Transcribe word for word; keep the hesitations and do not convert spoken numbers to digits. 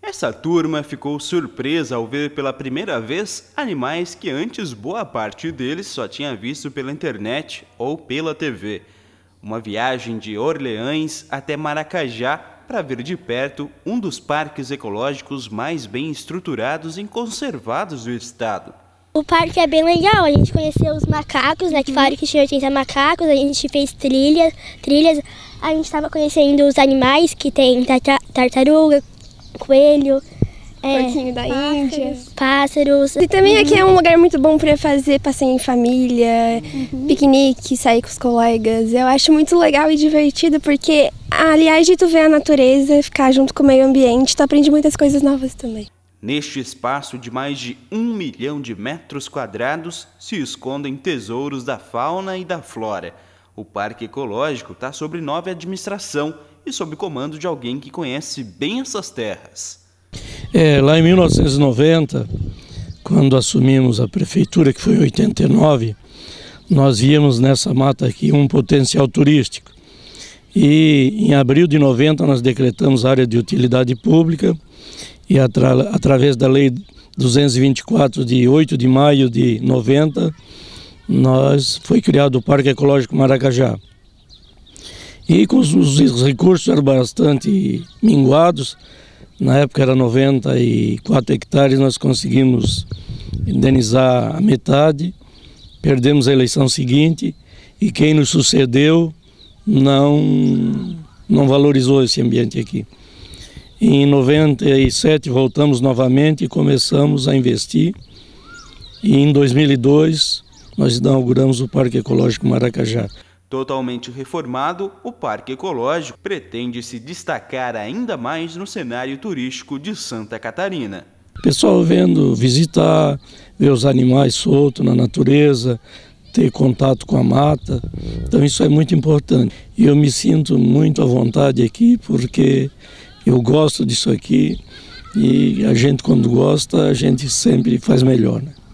Essa turma ficou surpresa ao ver pela primeira vez animais que antes boa parte deles só tinha visto pela internet ou pela T V. Uma viagem de Orleans até Maracajá para ver de perto um dos parques ecológicos mais bem estruturados e conservados do estado. O parque é bem legal, a gente conheceu os macacos, né, que falaram que tinha oitenta macacos, a gente fez trilhas, trilhas a gente estava conhecendo os animais, que tem tartaruga, coelho, porquinho é, da pássaros, Índia, pássaros. E também aqui é um lugar muito bom para fazer passeio em família, uhum. piquenique, sair com os colegas. Eu acho muito legal e divertido porque, aliás de tu ver a natureza, ficar junto com o meio ambiente, tu aprende muitas coisas novas também. Neste espaço de mais de um milhão de metros quadrados se escondem tesouros da fauna e da flora. O Parque Ecológico está sob nova administração e sob comando de alguém que conhece bem essas terras. É, lá em mil novecentos e noventa, quando assumimos a prefeitura, que foi em oitenta e nove, nós víamos nessa mata aqui um potencial turístico. E em abril de noventa nós decretamos área de utilidade pública e atra, através da lei duzentos e vinte e quatro de oito de maio de noventa, nós, foi criado o Parque Ecológico Maracajá. E com os, os recursos eram bastante minguados, na época era noventa e quatro hectares, nós conseguimos indenizar a metade, perdemos a eleição seguinte e quem nos sucedeu não, não valorizou esse ambiente aqui. Em noventa e sete voltamos novamente e começamos a investir e em dois mil e dois nós inauguramos o Parque Ecológico Maracajá. Totalmente reformado, o Parque Ecológico pretende se destacar ainda mais no cenário turístico de Santa Catarina. O pessoal vendo, visitar, ver os animais soltos na natureza, ter contato com a mata, então isso é muito importante. E eu me sinto muito à vontade aqui porque eu gosto disso aqui e a gente quando gosta, a gente sempre faz melhor, né?